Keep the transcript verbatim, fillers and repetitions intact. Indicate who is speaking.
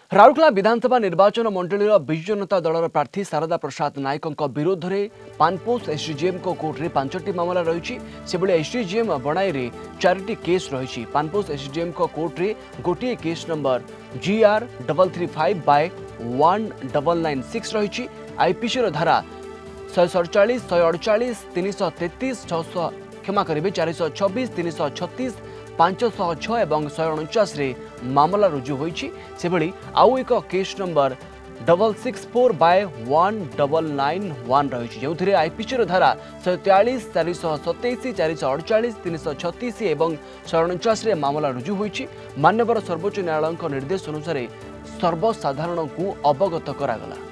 Speaker 1: राउरकेला विधानसभा निर्वाचन मंडलीर विजु जनता दलर प्रार्थी शारदा प्रसाद नायक विरोध में पानपोष एसडीजेएम को कोर्टे पांचटी मामला रही से एसडीजेएम बणाई रे चारिटी केस रही पानपोष एसडीजेएम को कोर्टे गोटे case number G R double three five by one double nine six रही आईपीसी धारा शहे सड़चाश शहे अड़चाश तीन शौ तेतीस छःश क्षमा करेंगे चार शौ छब्बीस तीन शौ छत्तीस पांच शौ छः और शहे अणचाश मामला रुजु होती आउ एक case number double six four by one double nine one रही जो आईपीसी धारा शहे तेयालीस चार शौ सतैश चार शौ अड़चाश तीन शौ छत्तीस और शहे अणचाश मामला रुजु होती मान्यवर सर्वोच्च न्यायालय निर्देश अनुसार सर्वसाधारण को अवगत करागला।